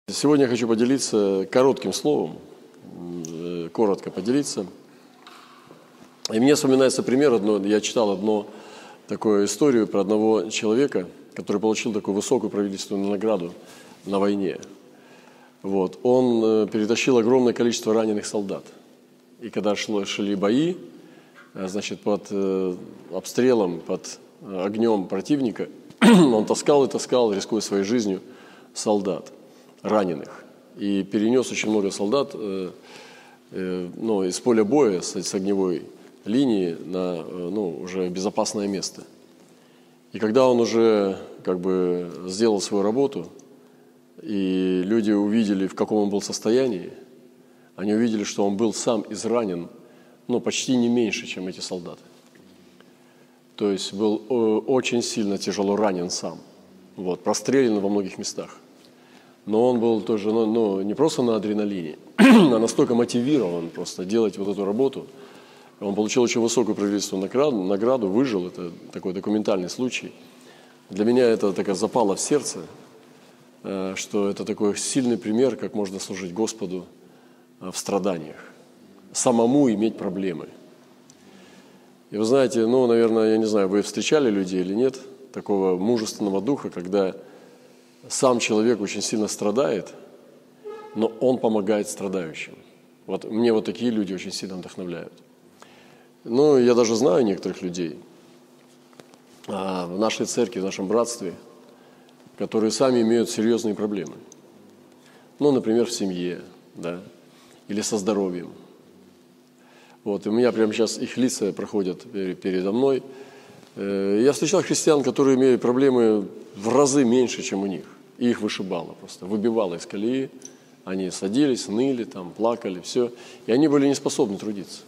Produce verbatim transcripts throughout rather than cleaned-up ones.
Сегодня я хочу поделиться коротким словом, коротко поделиться. И мне вспоминается пример, одно, я читал одну такую историю про одного человека, который получил такую высокую правительственную награду на войне. Вот. Он перетащил огромное количество раненых солдат. И когда шло, шли бои, значит, под обстрелом, под огнем противника, он таскал и таскал, рискуя своей жизнью, солдат раненых. И перенес очень много солдат э, э, ну, из поля боя, с, с огневой линии на э, ну, уже безопасное место. И когда он уже как бы сделал свою работу, и люди увидели, в каком он был состоянии, они увидели, что он был сам изранен, ну, почти не меньше, чем эти солдаты. То есть был э, очень сильно тяжело ранен сам, вот, прострелен во многих местах. Но он был тоже, ну, ну, не просто на адреналине, а настолько мотивирован просто делать вот эту работу. Он получил очень высокую правительственную награду, награду, выжил, это такой документальный случай. Для меня это такая запала в сердце, что это такой сильный пример, как можно служить Господу в страданиях, самому иметь проблемы. И вы знаете, ну, наверное, я не знаю, вы встречали людей или нет, такого мужественного духа, когда сам человек очень сильно страдает, но он помогает страдающим. Вот мне вот такие люди очень сильно вдохновляют. Ну, я даже знаю некоторых людей а, в нашей церкви, в нашем братстве, которые сами имеют серьезные проблемы. Ну, например, в семье, да, или со здоровьем. Вот, и у меня прямо сейчас их лица проходят передо мной. Я встречал христиан, которые имеют проблемы в разы меньше, чем у них. И их вышибало просто, выбивало из колеи. Они садились, ныли, там, плакали, все. И они были не способны трудиться.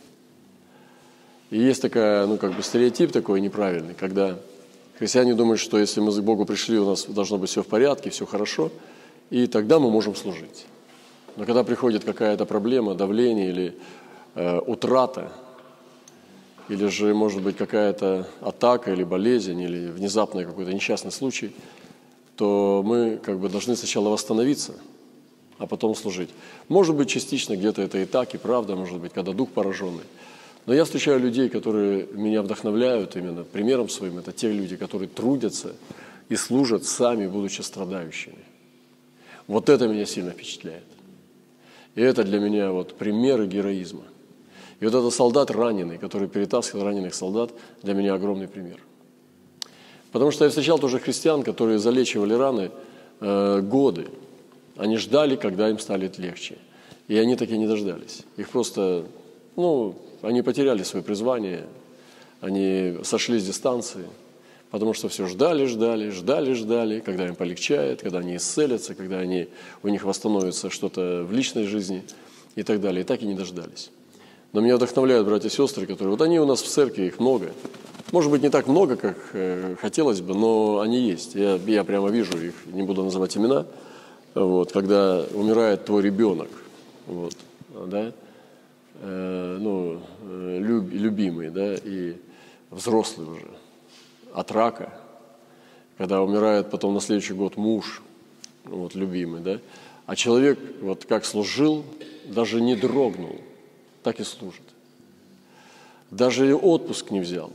И есть такая, ну, как бы стереотип такой неправильный, когда христиане думают, что если мы к Богу пришли, у нас должно быть все в порядке, все хорошо, и тогда мы можем служить. Но когда приходит какая-то проблема, давление или э, утрата, или же, может быть, какая-то атака или болезнь, или внезапный какой-то несчастный случай, то мы как бы должны сначала восстановиться, а потом служить. Может быть, частично где-то это и так, и правда, может быть, когда дух пораженный. Но я встречаю людей, которые меня вдохновляют именно примером своим. Это те люди, которые трудятся и служат сами, будучи страдающими. Вот это меня сильно впечатляет. И это для меня вот примеры героизма. И вот этот солдат раненый, который перетаскивал раненых солдат, для меня огромный пример. Потому что я встречал тоже христиан, которые залечивали раны э, годы. Они ждали, когда им станет легче. И они таки не дождались. Их просто, ну, они потеряли свое призвание, они сошли с дистанции, потому что все ждали, ждали, ждали, ждали, когда им полегчает, когда они исцелятся, когда они, у них восстановится что-то в личной жизни и так далее. И так и не дождались. Но меня вдохновляют братья и сестры, которые, вот они у нас в церкви, их много. Может быть, не так много, как э, хотелось бы, но они есть. Я, я прямо вижу их, не буду называть имена. Вот, когда умирает твой ребенок, вот, да, э, ну, люб, любимый, да, и взрослый уже, от рака. Когда умирает потом на следующий год муж, вот, любимый, да. А человек, вот как служил, даже не дрогнул, так и служит. Даже и отпуск не взял.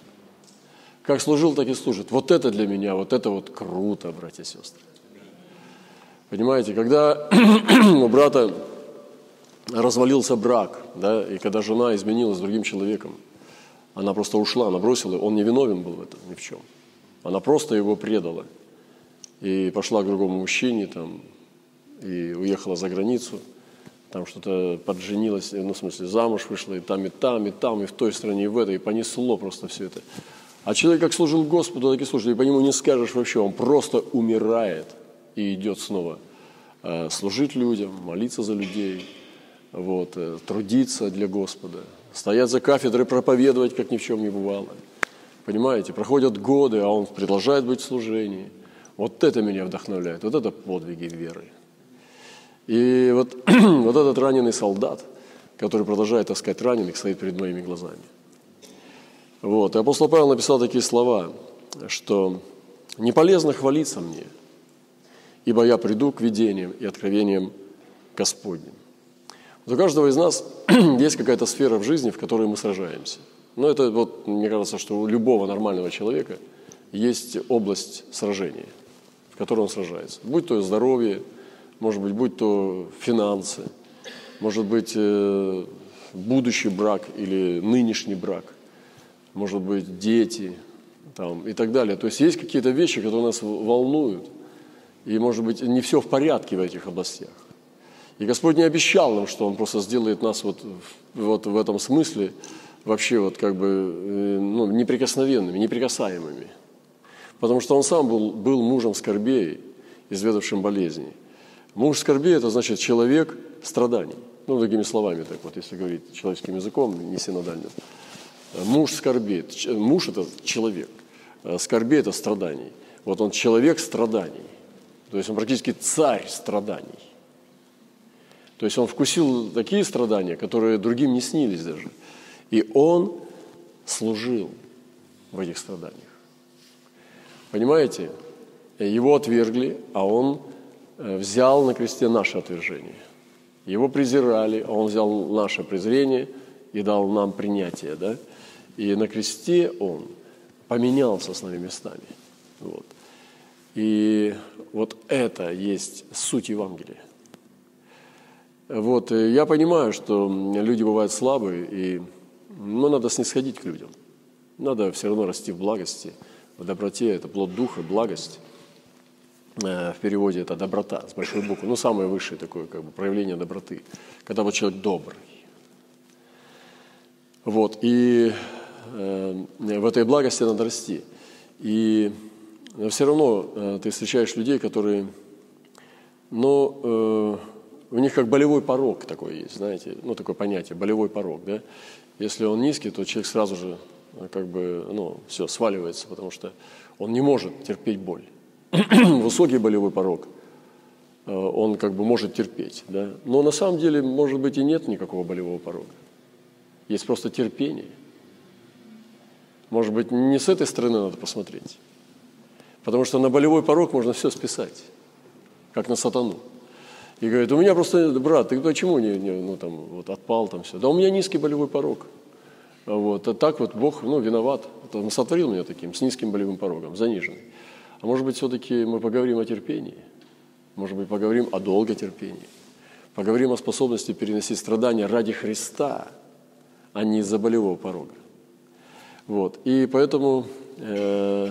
Как служил, так и служит. Вот это для меня, вот это вот круто, братья и сестры. Понимаете, когда у брата развалился брак, да, и когда жена изменилась с другим человеком, она просто ушла, она бросила, он не виновен был в этом ни в чем. Она просто его предала и пошла к другому мужчине, там, и уехала за границу, там что-то подженилась, ну, в смысле, замуж вышла, и там, и там, и там, и в той стране, и в этой, и понесло просто все это. А человек как служил Господу, так и служит, и по нему не скажешь вообще, он просто умирает и идет снова э, служить людям, молиться за людей, вот, э, трудиться для Господа, стоять за кафедрой, проповедовать, как ни в чем не бывало. Понимаете, проходят годы, а он продолжает быть в служении. Вот это меня вдохновляет, вот это подвиги веры. И вот, вот этот раненый солдат, который продолжает таскать раненых, стоит перед моими глазами. Вот. И апостол Павел написал такие слова, что не полезно хвалиться мне, ибо я приду к видениям и откровениям Господним». Вот у каждого из нас есть какая-то сфера в жизни, в которой мы сражаемся. Но это, вот, мне кажется, что у любого нормального человека есть область сражения, в которой он сражается. Будь то здоровье, может быть, будь то финансы, может быть, будущий брак или нынешний брак, может быть, дети там, и так далее. То есть есть какие-то вещи, которые нас волнуют, и, может быть, не все в порядке в этих областях. И Господь не обещал нам, что Он просто сделает нас вот, вот в этом смысле вообще вот как бы ну, неприкосновенными, неприкасаемыми. Потому что Он сам был, был мужем скорбей, изведавшим болезней. Муж скорбей – это значит человек страданий. Ну, другими словами, так вот, если говорить человеческим языком, не синодальным. Муж скорбей. Муж – это человек. Скорбей – это страданий. Вот он человек страданий. То есть он практически царь страданий. То есть он вкусил такие страдания, которые другим не снились даже. И он служил в этих страданиях. Понимаете? Его отвергли, а он взял на кресте наше отвержение. Его презирали, а он взял наше презрение и дал нам принятие. Да? И на кресте он поменялся с нами местами. Вот. И вот это есть суть Евангелия. Вот, и я понимаю, что люди бывают слабые, и ну, надо снисходить к людям. Надо все равно расти в благости, в доброте. Это плод духа, благость. В переводе это доброта, с большой буквы. Ну, самое высшее такое как бы, проявление доброты. Когда вот человек добрый. Вот, и э, в этой благости надо расти. И все равно э, ты встречаешь людей, которые, ну, э, у них как болевой порог такой есть, знаете, ну, такое понятие, болевой порог, да. Если он низкий, то человек сразу же, как бы, ну, все, сваливается, потому что он не может терпеть боль. Высокий болевой порог, он как бы может терпеть, да. Но на самом деле, может быть, и нет никакого болевого порога. Есть просто терпение. Может быть, не с этой стороны надо посмотреть. Потому что на болевой порог можно все списать, как на сатану. И говорит, у меня просто, брат, ты почему не, не ну, там, вот, отпал там все? Да у меня низкий болевой порог. Вот, а так вот Бог, ну, виноват. Он сотворил меня таким, с низким болевым порогом, заниженный. А может быть, все-таки мы поговорим о терпении? Может быть, поговорим о долготерпении? Поговорим о способности переносить страдания ради Христа, а не из-за болевого порога. Вот. И поэтому э,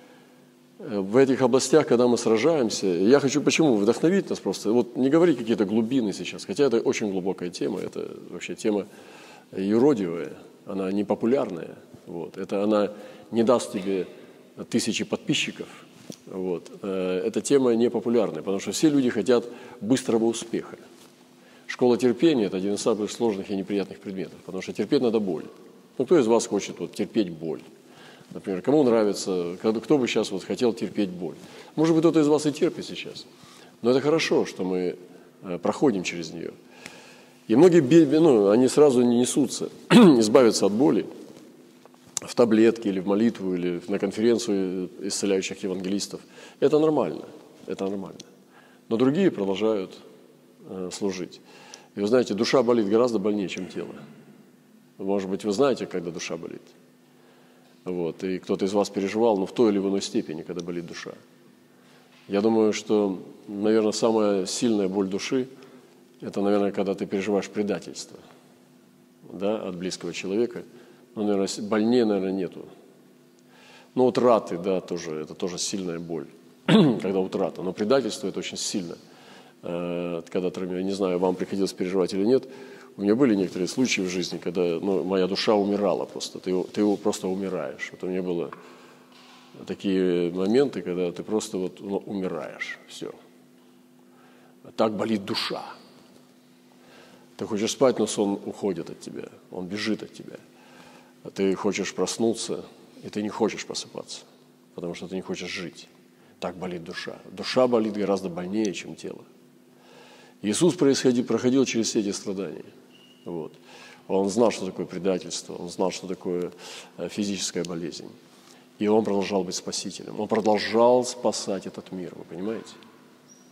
в этих областях, когда мы сражаемся, я хочу почему вдохновить нас просто, вот не говорить какие-то глубины сейчас, хотя это очень глубокая тема, это вообще тема юродивая, она не популярная, вот. Это она не даст тебе тысячи подписчиков, вот. Эта тема не популярная, потому что все люди хотят быстрого успеха. Школа терпения – это один из самых сложных и неприятных предметов, потому что терпеть надо боль. Ну, кто из вас хочет вот, терпеть боль? Например, кому нравится, кто бы сейчас вот хотел терпеть боль? Может быть, кто-то из вас и терпит сейчас. Но это хорошо, что мы проходим через нее. И многие, ну, они сразу не несутся, избавиться от боли в таблетке или в молитву, или на конференцию исцеляющих евангелистов. Это нормально, это нормально. Но другие продолжают э, служить. И вы знаете, душа болит гораздо больнее, чем тело. Может быть, вы знаете, когда душа болит. Вот, и кто-то из вас переживал, но в той или в иной степени, когда болит душа. Я думаю, что, наверное, самая сильная боль души – это, наверное, когда ты переживаешь предательство, да, от близкого человека. Ну, наверное, больнее, наверное, нету. Но утраты, да, тоже, это тоже сильная боль, когда утрата. Но предательство – это очень сильно. Когда, я не знаю, вам приходилось переживать или нет, у меня были некоторые случаи в жизни, когда ну, моя душа умирала просто, ты, ты просто умираешь. Вот у меня было такие моменты, когда ты просто вот, ну, умираешь, все. Так болит душа. Ты хочешь спать, но сон уходит от тебя, он бежит от тебя. А ты хочешь проснуться, и ты не хочешь просыпаться, потому что ты не хочешь жить. Так болит душа. Душа болит гораздо больнее, чем тело. Иисус происходил, проходил через все эти страдания. Вот. Он знал, что такое предательство, он знал, что такое физическая болезнь. И он продолжал быть спасителем. Он продолжал спасать этот мир, вы понимаете?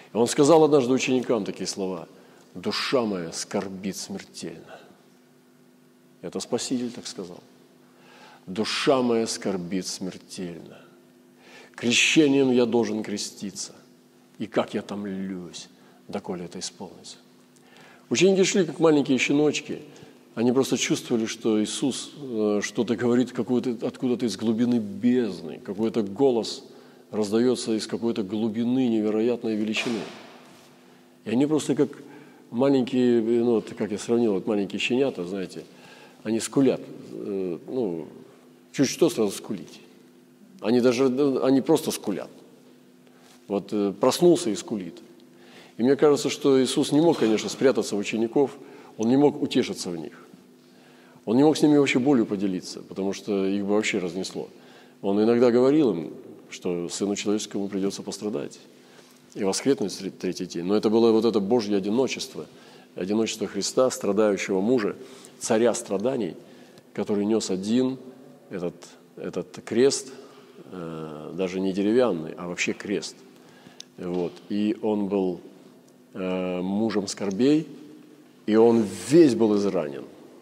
И он сказал однажды ученикам такие слова: «Душа моя скорбит смертельно». Это Спаситель так сказал. «Душа моя скорбит смертельно. Крещением я должен креститься. И как я томлюсь, доколе это исполнится». Ученики шли, как маленькие щеночки. Они просто чувствовали, что Иисус что-то говорит откуда-то из глубины бездны. Какой-то голос раздается из какой-то глубины невероятной величины. И они просто как маленькие, ну, как я сравнил, вот маленькие щенята, знаете, они скулят. Ну, чуть что сразу скулить. Они даже, они просто скулят. Вот проснулся и скулит. И мне кажется, что Иисус не мог, конечно, спрятаться в учеников, Он не мог утешиться в них. Он не мог с ними вообще болью поделиться, потому что их бы вообще разнесло. Он иногда говорил им, что Сыну Человеческому придется пострадать и воскреснуть в третий день. Но это было вот это Божье одиночество, одиночество Христа, страдающего мужа, царя страданий, который нес один этот, этот крест, э, даже не деревянный, а вообще крест. Вот. И он был э, мужем скорбей, и он весь был изранен.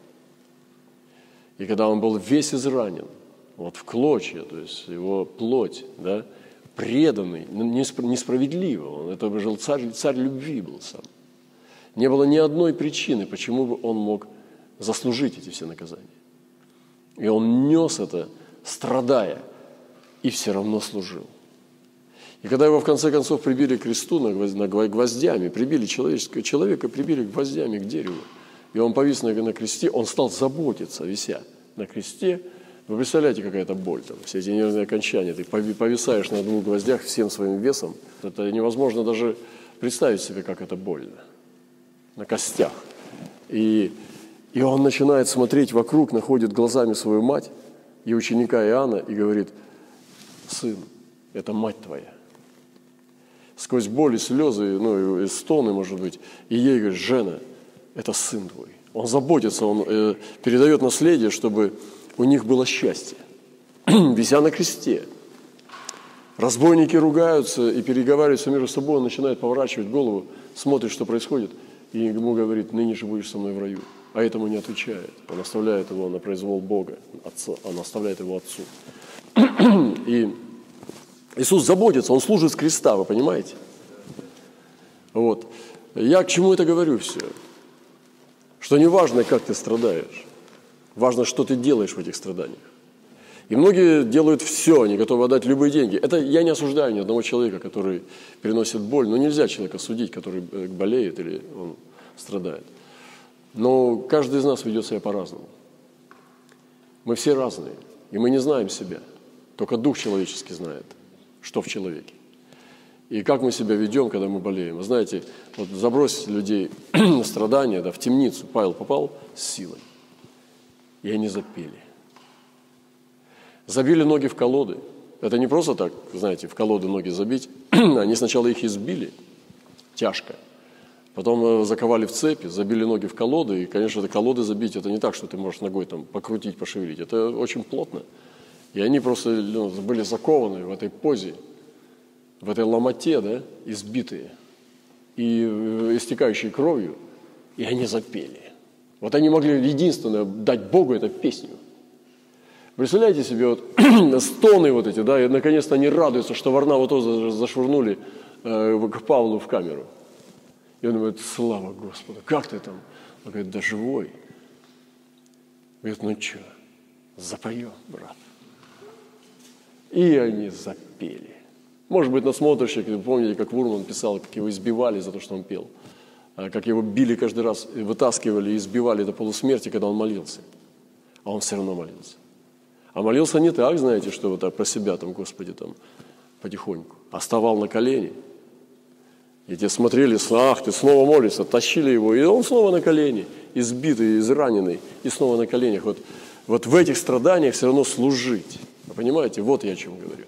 И когда он был весь изранен, вот в клочья, то есть его плоть, да, преданный, несправедливо, он, это был царь, царь любви был сам. Не было ни одной причины, почему бы он мог заслужить эти все наказания. И он нес это, страдая, и все равно служил. И когда его в конце концов прибили к кресту на гвоздями, прибили человеческого человека, прибили гвоздями к дереву, и он повис на, на кресте, он стал заботиться, вися на кресте. Вы представляете, какая это боль там, все эти нервные окончания, ты повисаешь на двух гвоздях всем своим весом, это невозможно даже представить себе, как это больно, на костях. И, и он начинает смотреть вокруг, находит глазами свою мать и ученика Иоанна и говорит: «Сын, это мать твоя». Сквозь боль и слезы, ну и стоны, может быть, и ей говорит: «Жена, это сын твой». Он заботится, он э, передает наследие, чтобы у них было счастье. Вися на кресте. Разбойники ругаются и переговариваются между собой, он начинает поворачивать голову, смотрит, что происходит, и ему говорит: «Ныне же будешь со мной в раю». А этому не отвечает. Он оставляет его на произвол Бога, отца, он оставляет его отцу. И Иисус заботится, Он служит с креста, вы понимаете? Вот. Я к чему это говорю все? Что не важно, как ты страдаешь, важно, что ты делаешь в этих страданиях. И многие делают все, они готовы отдать любые деньги. Это я не осуждаю ни одного человека, который переносит боль. Но нельзя человека судить, который болеет или он страдает. Но каждый из нас ведет себя по-разному. Мы все разные, и мы не знаем себя. Только дух человеческий знает, что в человеке. И как мы себя ведем, когда мы болеем. Вы знаете, вот забросить людей на страдания, да, в темницу Павел попал с силой, и они запели. Забили ноги в колоды. Это не просто так, знаете, в колоды ноги забить. Они сначала их избили тяжко, потом заковали в цепи, забили ноги в колоды. И, конечно, это колоды забить, это не так, что ты можешь ногой там покрутить, пошевелить. Это очень плотно. И они просто, ну, были закованы в этой позе, в этой ломоте, да, избитые и истекающие кровью, и они запели. Вот они могли единственное дать Богу это песню. Представляете себе, вот стоны вот эти, да, и наконец-то они радуются, что Варнаву зашвырнули э, к Павлу в камеру. И он говорит: слава Господу, как ты там? Он говорит: да живой. Говорит: ну что, запоем, брат. И они запели. Может быть, насмотрщик, помните, как Вурман писал, как его избивали за то, что он пел. Как его били каждый раз, вытаскивали и избивали до полусмерти, когда он молился. А он все равно молился. А молился не так, знаете, что вот так про себя, там, Господи, там, потихоньку. А вставал на колени. И те смотрели: ах, ты снова молишься, тащили его. И он снова на колени, избитый, израненный, и снова на коленях. Вот, вот в этих страданиях все равно служить. Вы понимаете? Вот я о чем говорю.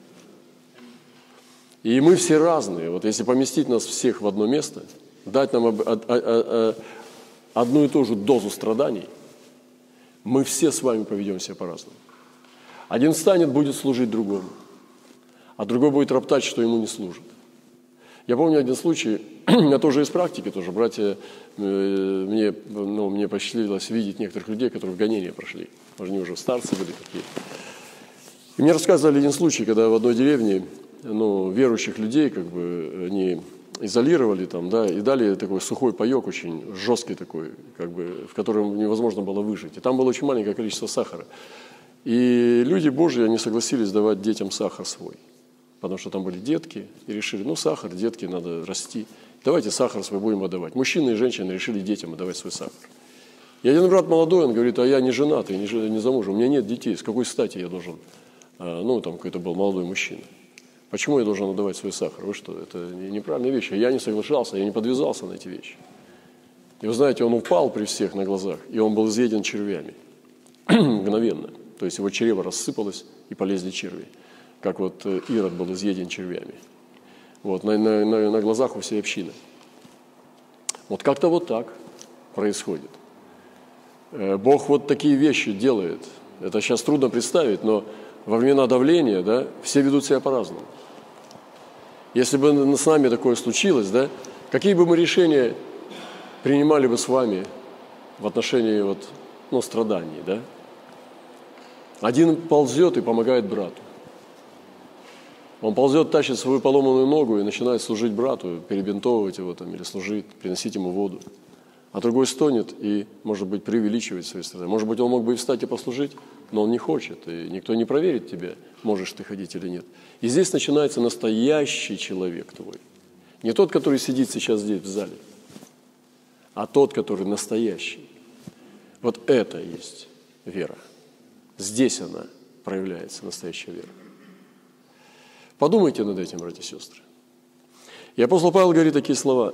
И мы все разные. Вот если поместить нас всех в одно место, дать нам одну и ту же дозу страданий, мы все с вами поведем себя по-разному. Один встанет, будет служить другому, а другой будет роптать, что ему не служит. Я помню один случай, я тоже из практики, тоже братья, э, мне, ну, мне посчастливилось видеть некоторых людей, которые в гонение прошли. Они уже старцы были такие. И мне рассказывали один случай, когда в одной деревне, ну, верующих людей, как бы, они изолировали там, да, и дали такой сухой паек, очень жесткий такой, как бы, в котором невозможно было выжить. И там было очень маленькое количество сахара. И люди Божьи, они согласились давать детям сахар свой. Потому что там были детки, и решили, ну, сахар, детки, надо расти. Давайте сахар свой будем отдавать. Мужчины и женщины решили детям отдавать свой сахар. И один брат молодой, он говорит, а я не женатый, не, не замужем, у меня нет детей, с какой стати я должен, а, ну, там какой-то был молодой мужчина. Почему я должен отдавать свой сахар? Вы что, это неправильная вещь. Я не соглашался, я не подвязался на эти вещи. И вы знаете, он упал при всех на глазах, и он был изъеден червями. Мгновенно. То есть его чрево рассыпалось, и полезли черви. Как вот Ирод был изъеден червями. Вот, на, на, на, на глазах у всей общины. Вот как-то вот так происходит. Бог вот такие вещи делает. Это сейчас трудно представить, но во времена давления, да, все ведут себя по-разному. Если бы с нами такое случилось, да, какие бы мы решения принимали бы с вами в отношении вот, ну, страданий, да? Один ползет и помогает брату. Он ползет, тащит свою поломанную ногу и начинает служить брату, перебинтовывать его там, или служить, приносить ему воду. А другой стонет и, может быть, преувеличивает свои страдания. Может быть, он мог бы и встать и послужить, но он не хочет, и никто не проверит тебя, можешь ты ходить или нет. И здесь начинается настоящий человек твой. Не тот, который сидит сейчас здесь в зале, а тот, который настоящий. Вот это и есть вера. Здесь она проявляется, настоящая вера. Подумайте над этим, братья и сестры. И апостол Павел говорит такие слова.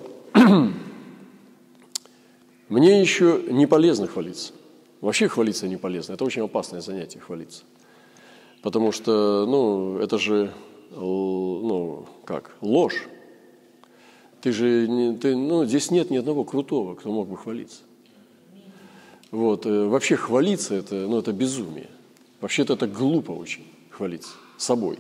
Мне еще не полезно хвалиться. Вообще хвалиться не полезно. Это очень опасное занятие, хвалиться. Потому что, ну, это же, ну, как, ложь. Ты же, не, ты, ну, здесь нет ни одного крутого, кто мог бы хвалиться. Вот, вообще хвалиться, это, ну, это безумие. Вообще-то это глупо очень, хвалиться собой.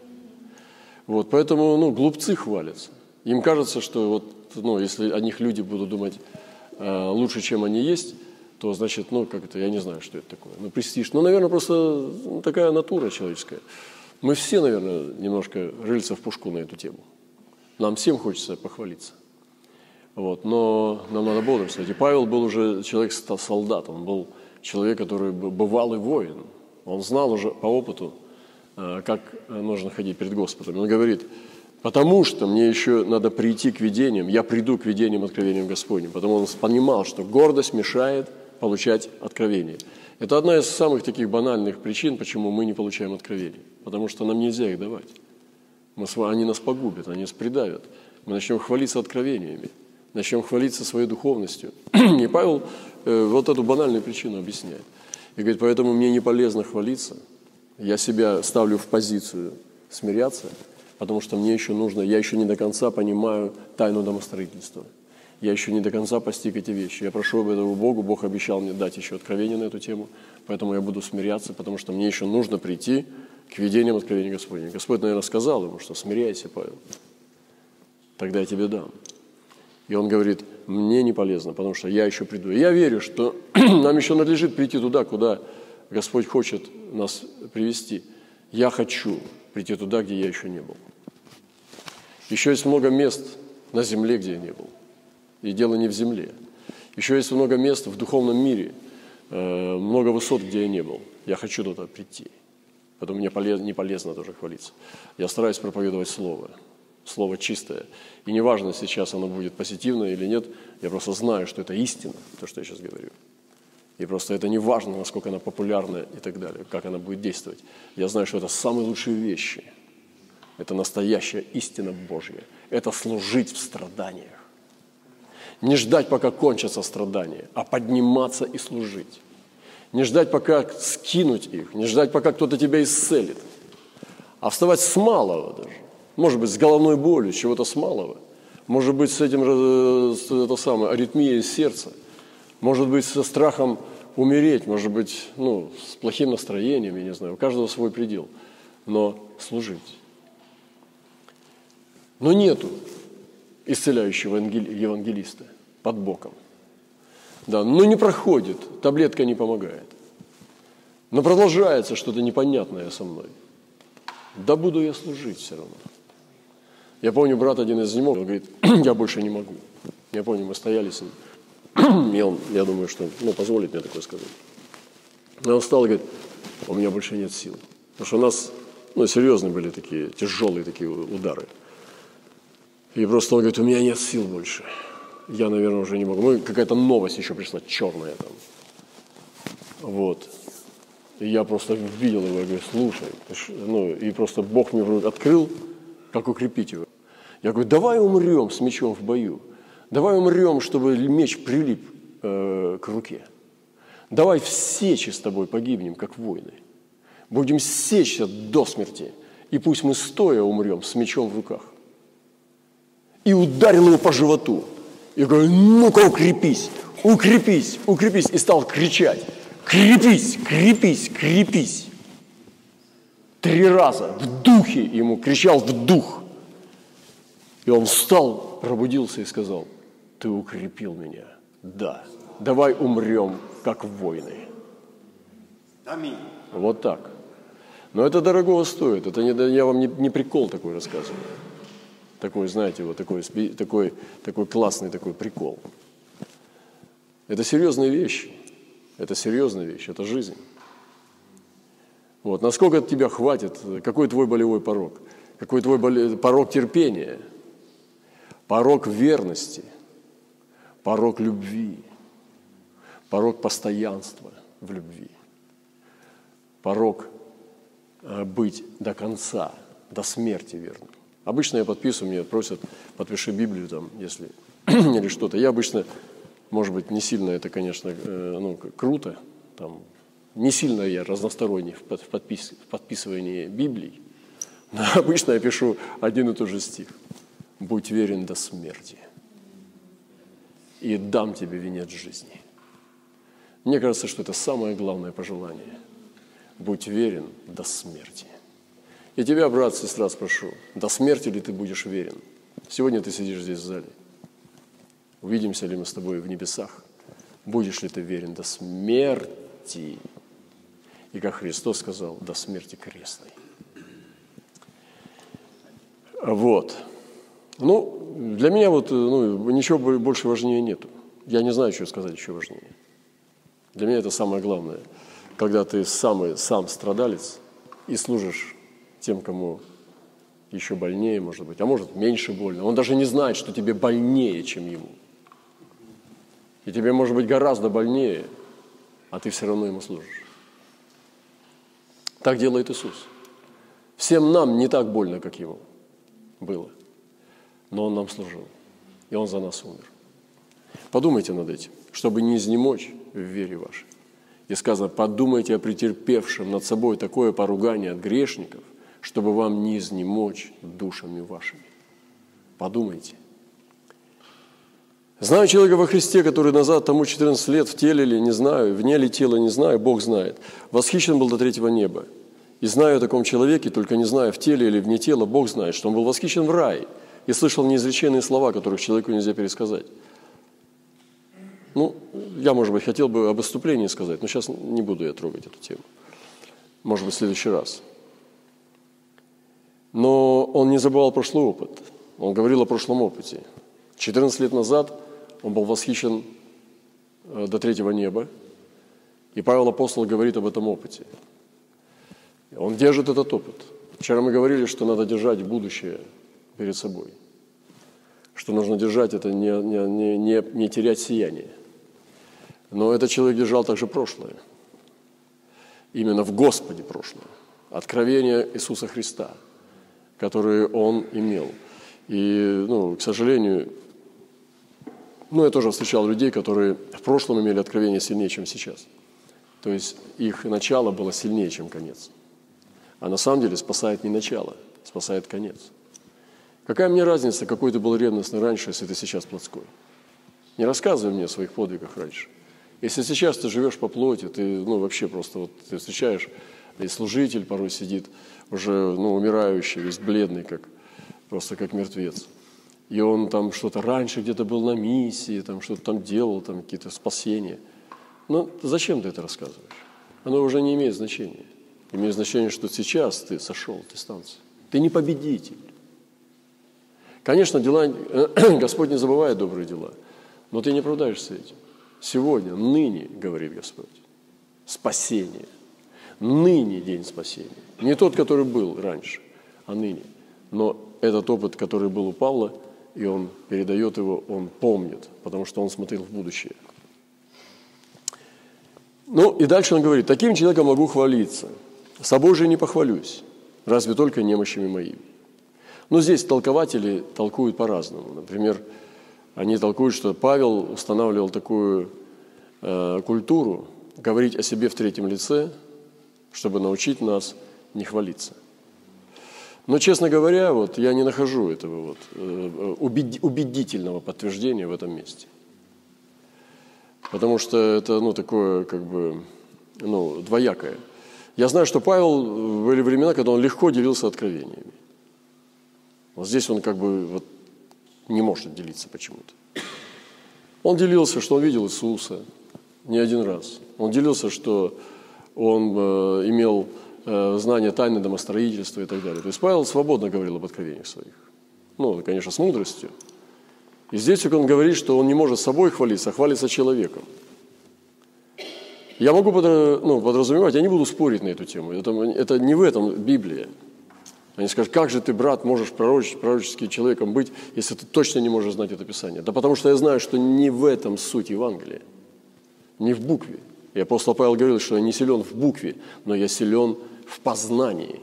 Вот, поэтому, ну, глупцы хвалятся. Им кажется, что вот, ну, если о них люди будут думать э, лучше, чем они есть, то, значит, ну, как это, я не знаю, что это такое. Ну, престиж. Ну, наверное, просто ну, такая натура человеческая. Мы все, наверное, немножко рыльца в пушку на эту тему. Нам всем хочется похвалиться. Вот, но нам надо бодрствовать. И Павел был уже человек-солдат, он был человек, который бывалый воин. Он знал уже по опыту, как нужно ходить перед Господом. Он говорит, потому что мне еще надо прийти к видениям, я приду к видениям, откровениям Господним. Потому он понимал, что гордость мешает получать откровения. Это одна из самых таких банальных причин, почему мы не получаем откровений. Потому что нам нельзя их давать. Мы, они нас погубят, они нас придавят. Мы начнем хвалиться откровениями, начнем хвалиться своей духовностью. И Павел э, вот эту банальную причину объясняет. И говорит, поэтому мне не полезно хвалиться. Я себя ставлю в позицию смиряться, потому что мне еще нужно, я еще не до конца понимаю тайну домостроительства. Я еще не до конца постиг эти вещи. Я прошу об этом у Бога, Бог обещал мне дать еще откровение на эту тему, поэтому я буду смиряться, потому что мне еще нужно прийти к видениям откровения Господня. Господь, наверное, сказал ему, что смиряйся, Павел, тогда я тебе дам. И он говорит, мне не полезно, потому что я еще приду. И я верю, что нам еще надлежит прийти туда, куда Господь хочет нас привести. Я хочу прийти туда, где я еще не был. Еще есть много мест на земле, где я не был. И дело не в земле. Еще есть много мест в духовном мире, много высот, где я не был. Я хочу туда прийти. Поэтому мне полезно, не полезно тоже хвалиться. Я стараюсь проповедовать Слово. Слово чистое. И неважно, сейчас оно будет позитивное или нет, я просто знаю, что это истина, то, что я сейчас говорю. И просто это не важно, насколько она популярна и так далее, как она будет действовать. Я знаю, что это самые лучшие вещи. Это настоящая истина Божья. Это служить в страданиях. Не ждать, пока кончатся страдания, а подниматься и служить. Не ждать, пока скинуть их, не ждать, пока кто-то тебя исцелит, а вставать с малого даже. Может быть, с головной болью, чего-то с малого. Может быть, с этим, с, это самое, аритмией сердца. Может быть, со страхом умереть. Может быть, ну, с плохим настроением, я не знаю. У каждого свой предел. Но служить. Но нету исцеляющего евангелиста под боком. Да, но не проходит, таблетка не помогает. Но продолжается что-то непонятное со мной. Да буду я служить все равно. Я помню, брат один из немого, он говорит, я больше не могу. Я помню, мы стояли с ним, и он, я думаю, что ну, позволит мне такое сказать. И он встал и говорит, у меня больше нет сил. Потому что у нас ну, серьезные были такие, тяжелые такие удары. И просто он говорит, у меня нет сил больше. Я, наверное, уже не могу. Ну, какая-то новость еще пришла, черная там. Вот. И я просто видел его, я говорю, слушай, ну, и просто Бог мне вроде открыл, как укрепить его. Я говорю, давай умрем с мечом в бою. Давай умрем, чтобы меч прилип э, к руке. Давай в сечи с тобой погибнем, как воины. Будем сечься до смерти. И пусть мы стоя умрем с мечом в руках. И ударил его по животу. И говорю, ну-ка укрепись, укрепись, укрепись. И стал кричать. Крепись, крепись, крепись. Три раза в духе ему кричал в дух. И он встал, пробудился и сказал, ты укрепил меня. Да, давай умрем, как воины. Аминь. Вот так. Но это дорогого стоит. Это не, я вам не, не прикол такой рассказываю. Такой, знаете, вот такой, такой, такой классный такой прикол. Это серьезные вещи. Это серьезная вещь, это жизнь. Вот. Насколько от тебя хватит, какой твой болевой порог? Какой твой боле... порог терпения? Порог верности? Порог любви? Порог постоянства в любви? Порог э, быть до конца, до смерти верным? Обычно я подписываю, мне просят, подпиши Библию, там, если или что-то. Я обычно... Может быть, не сильно это, конечно, э, ну, круто. Там, не сильно я разносторонний в, подпис, в подписывании Библии. Но обычно я пишу один и тот же стих. «Будь верен до смерти, и дам тебе венец жизни». Мне кажется, что это самое главное пожелание. Будь верен до смерти. И тебя, брат, сестра, спрошу, до смерти ли ты будешь верен? Сегодня ты сидишь здесь в зале. Увидимся ли мы с тобой в небесах? Будешь ли ты верен до смерти? И как Христос сказал, до смерти крестной. Вот. Ну, для меня вот ну, ничего больше важнее нету. Я не знаю, что сказать еще важнее. Для меня это самое главное. Когда ты сам, сам страдалец и служишь тем, кому еще больнее, может быть, а может, меньше больно. Он даже не знает, что тебе больнее, чем ему. И тебе может быть гораздо больнее, а ты все равно ему служишь. Так делает Иисус. Всем нам не так больно, как ему было. Но он нам служил, и он за нас умер. Подумайте над этим, чтобы не изнемочь в вере вашей. И сказано, подумайте о претерпевшем над собой такое поругание от грешников, чтобы вам не изнемочь душами вашими. Подумайте. Знаю человека во Христе, который назад тому четырнадцать лет в теле ли, не знаю, вне ли тела, не знаю, Бог знает. Восхищен был до третьего неба. И знаю о таком человеке, только не знаю, в теле или вне тела, Бог знает, что он был восхищен в рай и слышал неизреченные слова, которых человеку нельзя пересказать. Ну, я, может быть, хотел бы об отступлении сказать, но сейчас не буду я трогать эту тему. Может быть, в следующий раз. Но он не забывал прошлый опыт. Он говорил о прошлом опыте. четырнадцать лет назад он был восхищен до третьего неба. И Павел Апостол говорит об этом опыте. Он держит этот опыт. Вчера мы говорили, что надо держать будущее перед собой. Что нужно держать это, не, не, не, не терять сияние. Но этот человек держал также прошлое. Именно в Господе прошлое. Откровение Иисуса Христа, которые он имел. И, ну, к сожалению, ну, я тоже встречал людей, которые в прошлом имели откровение сильнее, чем сейчас. То есть их начало было сильнее, чем конец. А на самом деле спасает не начало, спасает конец. Какая мне разница, какой ты был ревностный раньше, если ты сейчас плотской? Не рассказывай мне о своих подвигах раньше. Если сейчас ты живешь по плоти, ты, ну, вообще просто вот ты встречаешь, и служитель порой сидит, уже, ну, умирающий, весь бледный, как, просто как мертвец. и он там что-то раньше где-то был на миссии, там что-то там делал, там какие-то спасения. Но зачем ты это рассказываешь? Оно уже не имеет значения. Имеет значение, что сейчас ты сошел с дистанции. Ты не победитель. Конечно, дела, Господь не забывает добрые дела, но ты не оправдаешься этим. Сегодня, ныне, говорит Господь, спасение. Ныне день спасения. Не тот, который был раньше, а ныне. Но этот опыт, который был у Павла, и он передает его, он помнит, потому что он смотрел в будущее. Ну, и дальше он говорит: таким человеком могу хвалиться, собой же не похвалюсь, разве только немощами моими. Но здесь толкователи толкуют по-разному. Например, они толкуют, что Павел устанавливал такую э, культуру говорить о себе в третьем лице, чтобы научить нас не хвалиться. Но, честно говоря, вот, я не нахожу этого вот, э, убедительного подтверждения в этом месте. Потому что это ну, такое как бы ну, двоякое. Я знаю, что Павел были времена, когда он легко делился откровениями. Вот здесь он как бы вот, не может делиться почему-то. Он делился, что он видел Иисуса не один раз. Он делился, что он э, имел э, знание тайны домостроительства и так далее. То есть Павел свободно говорил об откровениях своих. Ну, конечно, с мудростью. И здесь он говорит, что он не может собой хвалиться, а хвалится человеком. Я могу ну, подразумевать, я не буду спорить на эту тему. Это, это не в этом Библия. Они скажут: как же ты, брат, можешь пророческим, пророческим человеком быть, если ты точно не можешь знать это Писание? Да потому что я знаю, что не в этом суть Евангелия, не в букве. И апостол Павел говорил, что я не силен в букве, но я силен в познании.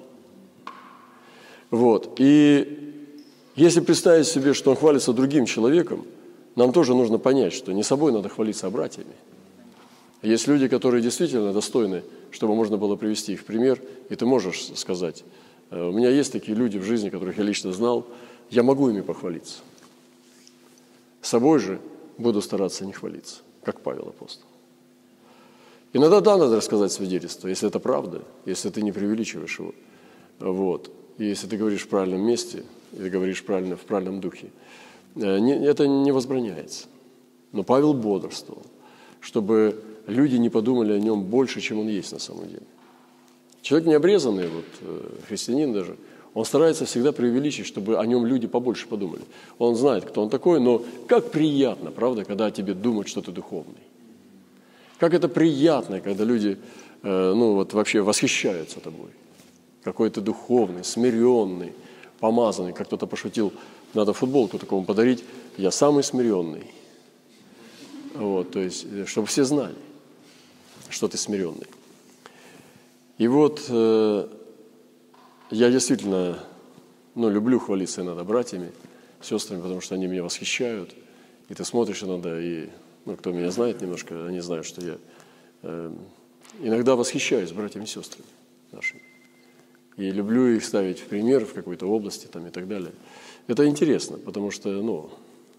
Вот. И если представить себе, что он хвалится другим человеком, нам тоже нужно понять, что не собой надо хвалиться, а братьями. Есть люди, которые действительно достойны, чтобы можно было привести их в пример, и ты можешь сказать: у меня есть такие люди в жизни, которых я лично знал, я могу ими похвалиться. Собой же буду стараться не хвалиться, как Павел апостол. Иногда да, надо рассказать свидетельство, если это правда, если ты не преувеличиваешь его. Вот. И если ты говоришь в правильном месте, или говоришь правильно, в правильном духе, это не возбраняется. Но Павел бодрствовал, чтобы люди не подумали о нем больше, чем он есть на самом деле. Человек необрезанный, вот, христианин даже, он старается всегда преувеличить, чтобы о нем люди побольше подумали. Он знает, кто он такой, но как приятно, правда, когда тебе думают, что ты духовный. Как это приятно, когда люди э, ну, вот, вообще восхищаются тобой. Какой ты духовный, смиренный, помазанный. Как кто-то пошутил, надо футболку такому подарить: я самый смиренный. Вот, то есть, чтобы все знали, что ты смиренный. И вот э, я действительно ну, люблю хвалиться иногда братьями, сестрами, потому что они меня восхищают. И ты смотришь иногда, и ну, кто меня знает немножко, они знают, что я э, иногда восхищаюсь братьями и сестрами нашими. И люблю их ставить в пример в какой-то области там, и так далее. Это интересно, потому что ну,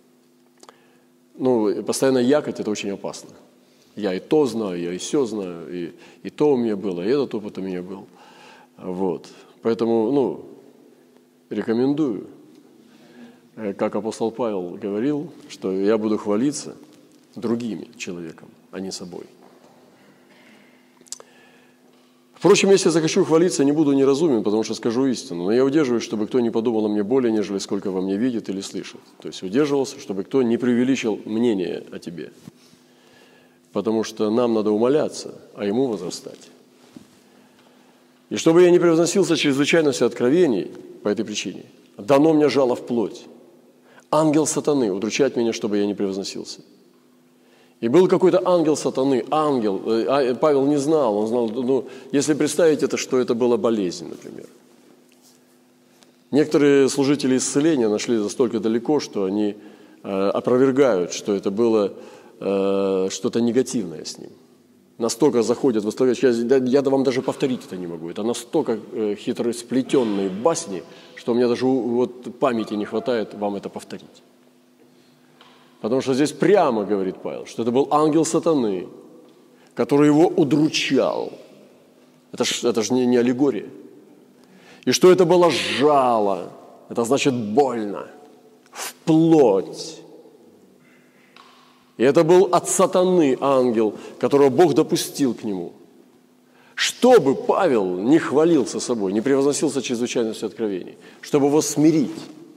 ну, постоянно якать – это очень опасно. Я и то знаю, я и все знаю, и, и то у меня было, и этот опыт у меня был. Вот. Поэтому, ну, рекомендую, как апостол Павел говорил, что я буду хвалиться другими человеком, а не собой. Впрочем, если захочу хвалиться, не буду неразумен, потому что скажу истину, но я удерживаюсь, чтобы кто не подумал о мне более, нежели сколько во мне видит или слышит. То есть удерживался, чтобы кто не преувеличил мнение о тебе. Потому что нам надо умоляться, а ему возрастать. И чтобы я не превозносился чрезвычайностью откровений по этой причине, дано мне жало в плоть. Ангел сатаны удручает меня, чтобы я не превозносился. И был какой-то ангел сатаны, ангел, а Павел не знал, он знал, ну, если представить это, что это была болезнь, например. Некоторые служители исцеления нашли настолько далеко, что они э, опровергают, что это было э, что-то негативное с ним. Настолько заходят в восторг, я, я вам даже повторить это не могу. Это настолько э, хитросплетенные басни, что у меня даже вот, памяти не хватает вам это повторить. Потому что здесь прямо говорит Павел, что это был ангел сатаны, который его удручал. Это ж, это ж не, не аллегория. И что это было жало, это значит больно, в плоть. И это был от сатаны ангел, которого Бог допустил к нему. Чтобы Павел не хвалился собой, не превозносился чрезвычайностью откровений, чтобы его смирить.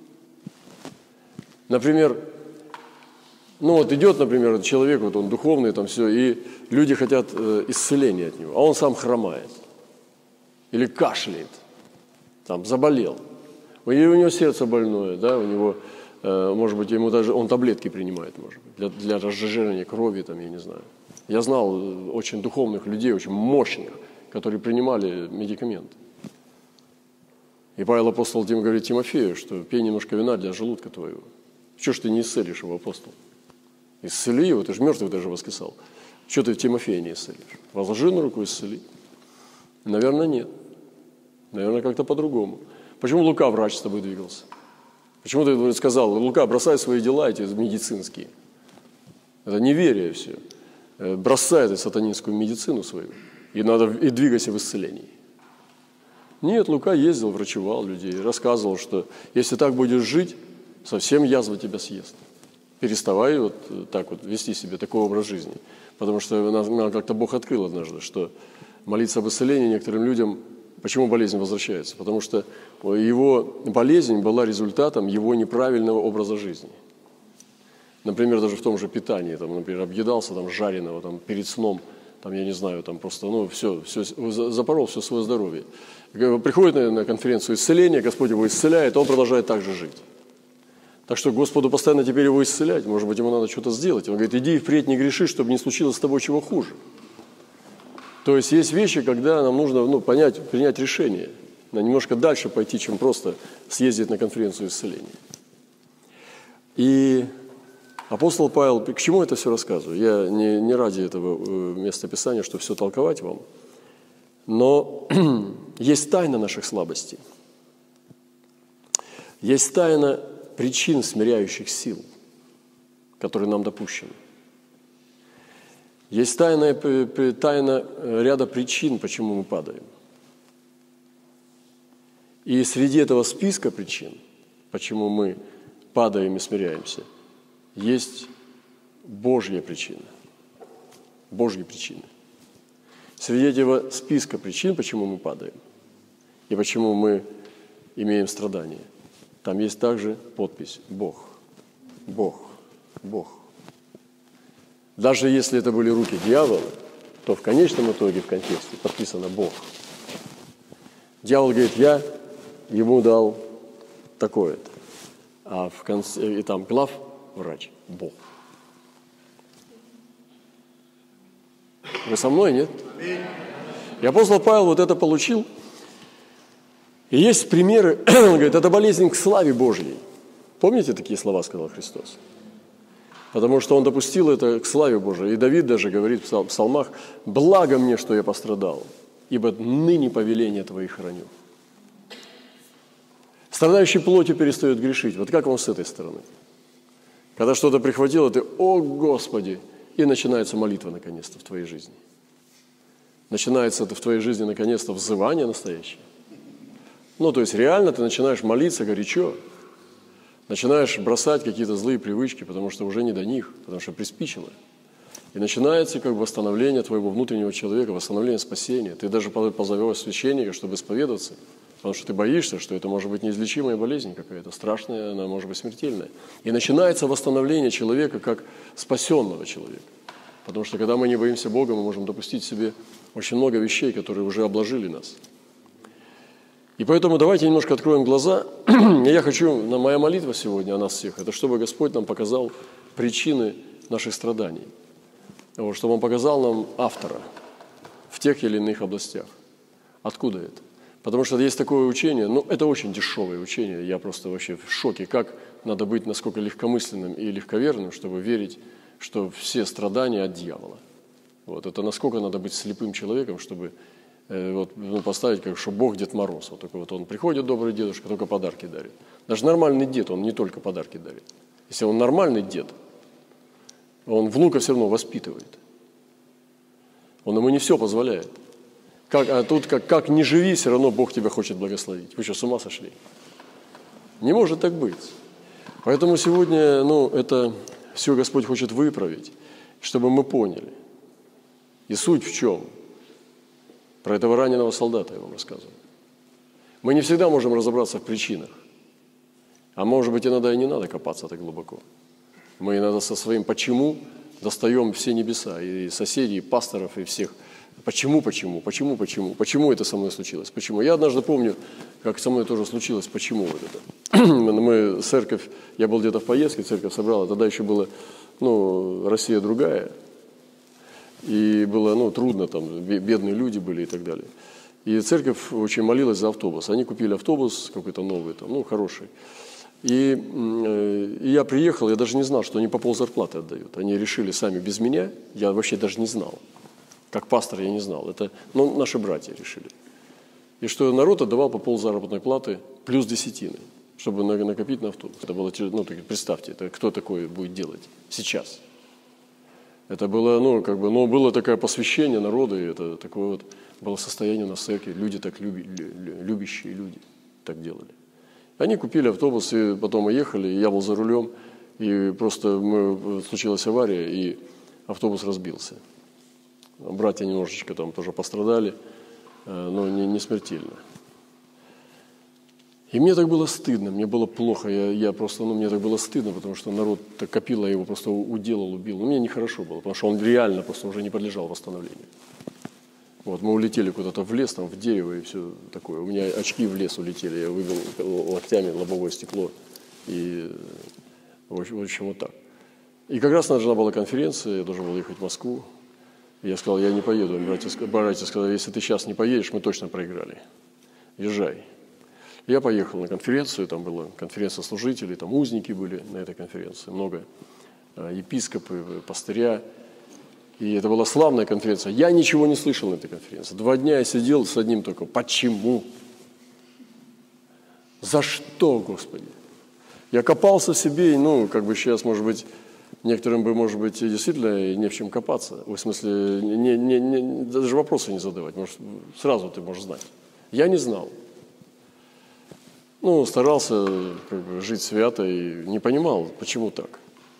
Например, ну вот идет, например, человек, вот он духовный, там все, и люди хотят э, исцеления от него, а он сам хромает. Или кашляет, там, заболел. Или у него сердце больное, да, у него, э, может быть, ему даже, он таблетки принимает, может быть, для, для разжижения крови, там, я не знаю. Я знал очень духовных людей, очень мощных, которые принимали медикаменты. И Павел апостол Тим говорит Тимофею, что пей немножко вина для желудка твоего. Чего ж ты не исцелишь его, апостол? Исцели его, ты же мертвый даже воскресал. Чего ты в Тимофея не исцелишь? Возложи на руку, исцели. Наверное, нет. Наверное, как-то по-другому. Почему Лука, врач, с тобой двигался? Почему ты сказал, Лука, бросай свои дела эти медицинские? Это неверие все. Бросай эту сатанинскую медицину свою. И надо и двигайся в исцелении. Нет, Лука ездил, врачевал людей, рассказывал, что если так будешь жить, совсем язва тебя съест. Переставай вот так вот вести себе такой образ жизни. Потому что нам как-то Бог открыл однажды, что молиться об исцелении некоторым людям, почему болезнь возвращается? Потому что его болезнь была результатом его неправильного образа жизни. Например, даже в том же питании, там, например, объедался там, жареного там, перед сном, там, я не знаю, там просто, ну, все, все, запорол все свое здоровье. Приходит на, на конференцию исцеления, Господь его исцеляет, он продолжает так же жить. Так что Господу постоянно теперь его исцелять, может быть, ему надо что-то сделать. Он говорит, иди впредь не греши, чтобы не случилось с тобой чего хуже. То есть есть вещи, когда нам нужно ну, понять, принять решение, немножко дальше пойти, чем просто съездить на конференцию исцеления. И апостол Павел, к чему это все рассказываю? Я не, не ради этого места Писания, чтобы все толковать вам, но есть тайна наших слабостей. Есть тайна причин смиряющих сил, которые нам допущены. Есть тайна, тайна ряда причин, почему мы падаем. И среди этого списка причин, почему мы падаем и смиряемся, есть Божья причина. Божьи причины. Среди этого списка причин, почему мы падаем и почему мы имеем страдания, там есть также подпись «Бог». Бог. Бог. Даже если это были руки дьявола, то в конечном итоге в контексте подписано «Бог». Дьявол говорит, я ему дал такое-то. А в конце, и там главврач – Бог. Вы со мной, нет? И апостол Павел вот это получил. И есть примеры, он говорит, это болезнь к славе Божьей. Помните, такие слова сказал Христос? Потому что он допустил это к славе Божией. И Давид даже говорит в псалмах, «Благо мне, что я пострадал, ибо ныне повеление Твои храню». Страдающий плотью перестает грешить. Вот как вам с этой стороны? Когда что-то прихватило, ты «О, Господи!» И начинается молитва наконец-то в твоей жизни. Начинается в твоей жизни наконец-то взывание настоящее. Ну, то есть реально ты начинаешь молиться горячо, начинаешь бросать какие-то злые привычки, потому что уже не до них, потому что приспичило. И начинается как бы восстановление твоего внутреннего человека, восстановление спасения. Ты даже позовешь священника, чтобы исповедоваться, потому что ты боишься, что это может быть неизлечимая болезнь какая-то, страшная, она может быть смертельная. И начинается восстановление человека как спасенного человека. Потому что когда мы не боимся Бога, мы можем допустить себе очень много вещей, которые уже обложили нас. И поэтому давайте немножко откроем глаза. Я хочу, на моя молитва сегодня о нас всех, это чтобы Господь нам показал причины наших страданий. Чтобы Он показал нам автора в тех или иных областях. Откуда это? Потому что есть такое учение, ну, это очень дешевое учение, я просто вообще в шоке, как надо быть насколько легкомысленным и легковерным, чтобы верить, что все страдания от дьявола. Вот, это насколько надо быть слепым человеком, чтобы э, вот, ну, поставить, как, что Бог Дед Мороз. Вот такой вот он приходит, добрый дедушка, только подарки дарит. Даже нормальный дед, он не только подарки дарит. Если он нормальный дед, он внука все равно воспитывает. Он ему не все позволяет. Как, а тут как, как ни живи, все равно Бог тебя хочет благословить. Вы что, с ума сошли? Не может так быть. Поэтому сегодня, ну, это все Господь хочет выправить, чтобы мы поняли. И суть в чем? Про этого раненого солдата я вам рассказывал. Мы не всегда можем разобраться в причинах. А может быть, иногда и не надо копаться так глубоко. Мы иногда со своим «почему» достаем все небеса, и соседей, и пасторов, и всех. Почему, почему, почему, почему, почему это со мной случилось, почему? Я однажды помню, как со мной тоже случилось, почему вот это. Мы, церковь, я был где-то в поездке, церковь собрала, тогда еще была, ну, Россия другая, и было, ну, трудно, там, бедные люди были и так далее. И церковь очень молилась за автобус. Они купили автобус какой-то новый, там, ну, хороший. И, и я приехал, я даже не знал, что они по ползарплаты отдают. Они решили сами без меня, я вообще даже не знал. Как пастор я не знал. Это, ну, наши братья решили. И что народ отдавал по ползаработной платы плюс десятины, чтобы накопить на автобус. Это было, ну, представьте, это кто такое будет делать сейчас? Это было, ну, как бы, ну, было такое посвящение народа, и это такое вот было состояние у нас в церкви. Люди так люби, любящие люди так делали. Они купили автобус, и потом мы ехали, и я был за рулем, и просто мы, случилась авария, и автобус разбился. Братья немножечко там тоже пострадали, но не, не смертельно. И мне так было стыдно, мне было плохо, я, я просто, ну, мне так было стыдно, потому что народ так копил, а его просто уделал, убил. Ну, мне нехорошо было, потому что он реально просто уже не подлежал восстановлению. Вот, мы улетели куда-то в лес, там, в дерево и все такое. У меня очки в лес улетели, я выбил локтями лобовое стекло. И, в общем, в общем, вот так. И как раз должна была конференция, я должен был ехать в Москву. И я сказал, я не поеду. Братья, братья сказали, если ты сейчас не поедешь, мы точно проиграли. Езжай. Я поехал на конференцию, там была конференция служителей, там узники были на этой конференции, много епископы, пастыря. И это была славная конференция. Я ничего не слышал на этой конференции. Два дня я сидел с одним только. Почему? За что, Господи? Я копался в себе, и, ну, как бы сейчас, может быть, некоторым бы, может быть, действительно не в чем копаться. В смысле, не, не, не, даже вопросы не задавать. Может, сразу ты можешь знать. Я не знал. Ну, старался как бы жить свято и не понимал, почему так.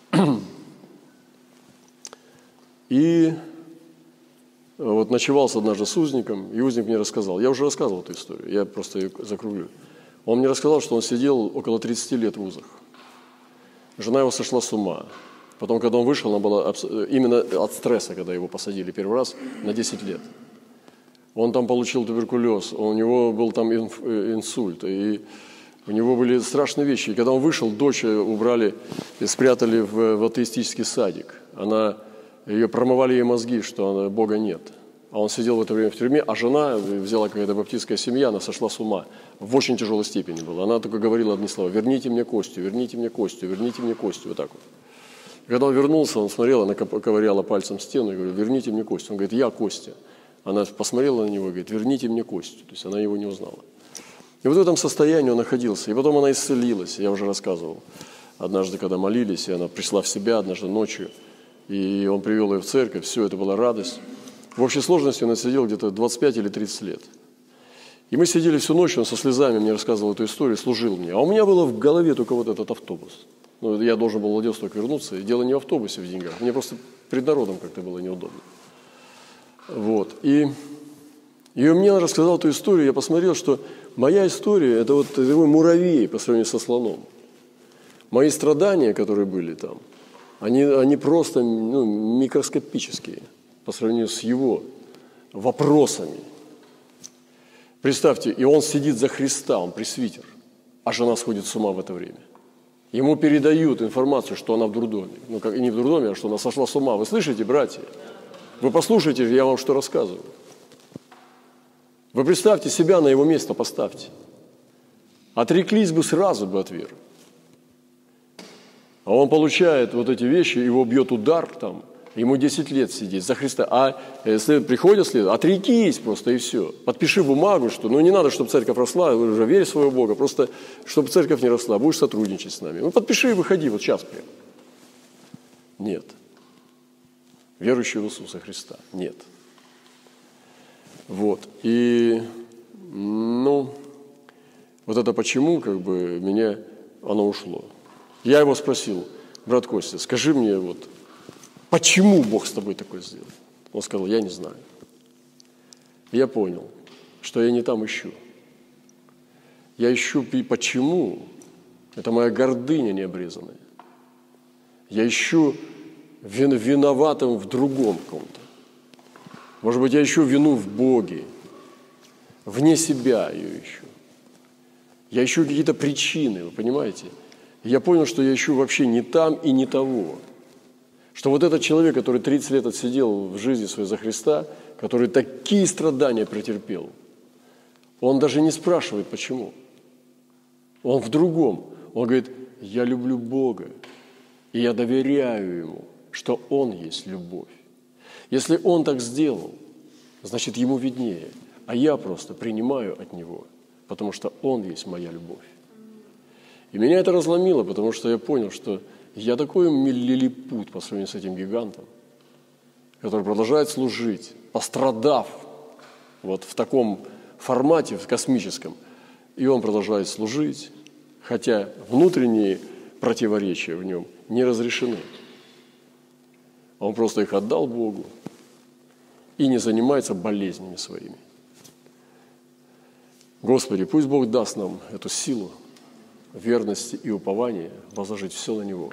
И вот ночевался однажды с узником, и узник мне рассказал. Я уже рассказывал эту историю, я просто ее закруглю. Он мне рассказал, что он сидел около тридцати лет в вузах. Жена его сошла с ума. Потом, когда он вышел, она была именно от стресса, когда его посадили первый раз, на десять лет. Он там получил туберкулез, у него был там инсульт, и у него были страшные вещи. И когда он вышел, дочь убрали и спрятали в, в атеистический садик. Она... Ее промывали ей мозги, что она, Бога нет. А он сидел в это время в тюрьме, а жена, взяла какая-то баптистская семья, она сошла с ума. В очень тяжелой степени была. Она только говорила одни слова: верните мне Костю, верните мне Костю, верните мне Костю. Вот так вот. Когда он вернулся, он смотрел, она ковыряла пальцем стену и говорит: верните мне Костю. Он говорит: я Костя. Она посмотрела на него и говорит: верните мне Костю. То есть она его не узнала. И вот в этом состоянии он находился. И потом она исцелилась, я уже рассказывал. Однажды, когда молились, и она пришла в себя однажды ночью, и он привел ее в церковь, все, это была радость. В общей сложности он сидел где-то двадцать пять или тридцать лет. И мы сидели всю ночь, он со слезами мне рассказывал эту историю, служил мне. А у меня было в голове только вот этот автобус. Ну, я должен был в Владивосток вернуться, и дело не в автобусе, в деньгах. Мне просто пред народом как-то было неудобно. Вот. И, и он мне рассказал эту историю, я посмотрел, что моя история – это вот такой муравей по сравнению со слоном. Мои страдания, которые были там, Они, они просто, ну, микроскопические по сравнению с его вопросами. Представьте, и он сидит за Христа, он пресвитер, а жена сходит с ума в это время. Ему передают информацию, что она в дурдоме. Ну, как, не в дурдоме, а что она сошла с ума. Вы слышите, братья? Вы послушайте, я вам что рассказываю. Вы представьте себя, на его место поставьте. Отреклись бы сразу бы от веры. А он получает вот эти вещи, его бьет удар там, ему десять лет сидеть за Христа. А если приходят следует, отрекись просто и все. Подпиши бумагу, что ну не надо, чтобы церковь росла, вы уже верь в своего Бога, просто чтобы церковь не росла, будешь сотрудничать с нами. Ну подпиши и выходи, вот сейчас прям. Нет. Верующий в Иисуса Христа. Нет. Вот. И, ну, вот это почему, как бы, меня, оно ушло. Я его спросил: брат Костя, скажи мне, вот, почему Бог с тобой такое сделал? Он сказал: я не знаю. И я понял, что я не там ищу. Я ищу почему. Это моя гордыня необрезанная. Я ищу виноватым в другом ком-то. Может быть, я ищу вину в Боге. Вне себя ее ищу. Я ищу какие-то причины, вы понимаете? И я понял, что я ищу вообще не там и не того. Что вот этот человек, который тридцать лет отсидел в жизни своей за Христа, который такие страдания претерпел, он даже не спрашивает, почему. Он в другом. Он говорит: я люблю Бога, и я доверяю Ему, что Он есть любовь. Если Он так сделал, значит, Ему виднее, а я просто принимаю от Него, потому что Он есть моя любовь. И меня это разломило, потому что я понял, что я такой лилипут по сравнению с этим гигантом, который продолжает служить, пострадав вот в таком формате, в космическом, и он продолжает служить, хотя внутренние противоречия в нем не разрешены. Он просто их отдал Богу и не занимается болезнями своими. Господи, пусть Бог даст нам эту силу, верности и упования возложить все на Него.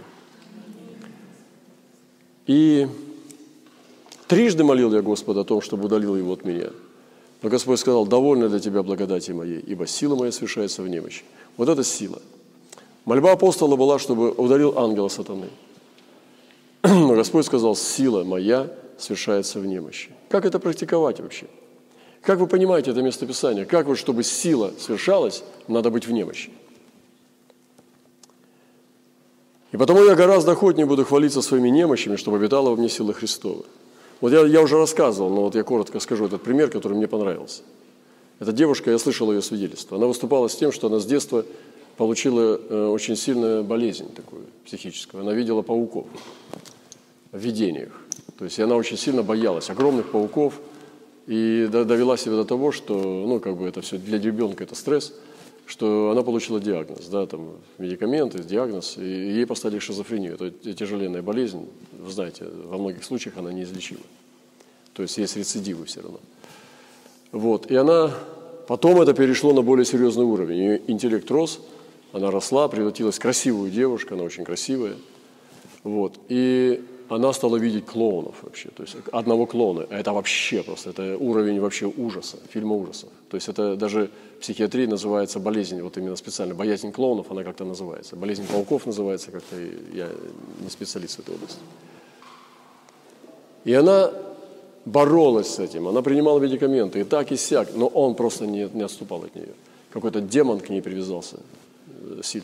И трижды молил я Господа о том, чтобы удалил его от меня. Но Господь сказал: довольно для тебя благодати моей, ибо сила моя совершается в немощи. Вот это сила. Мольба апостола была, чтобы удалил ангела сатаны. Но Господь сказал: сила моя совершается в немощи. Как это практиковать вообще? Как вы понимаете это местописание? Как вот, чтобы сила совершалась, надо быть в немощи? И потому я гораздо охотнее буду хвалиться своими немощами, чтобы обитала во мне сила Христова. Вот я, я уже рассказывал, но вот я коротко скажу этот пример, который мне понравился. Эта девушка, я слышал ее свидетельство, она выступала с тем, что она с детства получила э, очень сильную болезнь такую психическую. Она видела пауков в видениях. То есть она очень сильно боялась огромных пауков и довела себя до того, что, ну, как бы это все для ребенка это стресс, что она получила диагноз, да, там, медикаменты, диагноз, и ей поставили шизофрению. Это тяжеленная болезнь, вы знаете, во многих случаях она неизлечима. То есть есть рецидивы все равно. Вот, и она, потом это перешло на более серьезный уровень. Ее интеллект рос, она росла, превратилась в красивую девушку, она очень красивая. Вот, и она стала видеть клоунов вообще, то есть одного клоуна. Это вообще просто, это уровень вообще ужаса, фильма ужасов. То есть это даже в психиатрии называется болезнь, вот именно специально, боязнь клоунов, она как-то называется. Болезнь пауков называется как-то, я не специалист в этой области. И она боролась с этим, она принимала медикаменты, и так, и сяк, но он просто не, не отступал от нее. Какой-то демон к ней привязался сильно.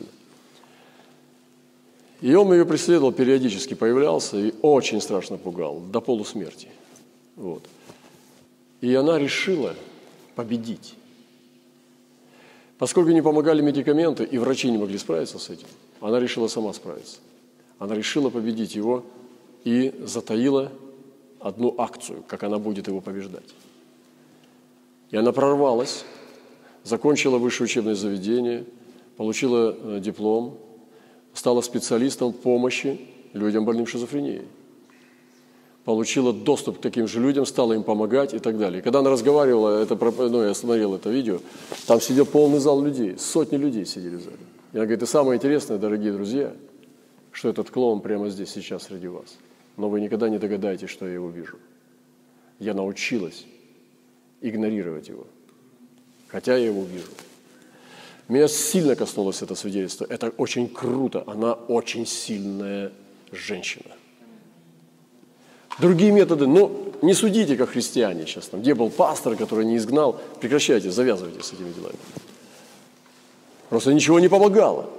И он ее преследовал, периодически появлялся и очень страшно пугал, до полусмерти. Вот. И она решила победить. Поскольку не помогали медикаменты, и врачи не могли справиться с этим, она решила сама справиться. Она решила победить его и затаила одну акцию, как она будет его побеждать. И она прорвалась, закончила высшее учебное заведение, получила диплом, стала специалистом в помощи людям, больным шизофренией. Получила доступ к таким же людям, стала им помогать и так далее. И когда она разговаривала, это, ну, я смотрел это видео, там сидел полный зал людей, сотни людей сидели в зале. И она говорит: и самое интересное, дорогие друзья, что этот клоун прямо здесь, сейчас среди вас. Но вы никогда не догадаетесь, что я его вижу. Я научилась игнорировать его, хотя я его вижу. Меня сильно коснулось это свидетельство. Это очень круто. Она очень сильная женщина. Другие методы, ну, не судите, как христиане сейчас. Там, где был пастор, который не изгнал. Прекращайте, завязывайте с этими делами. Просто ничего не помогало.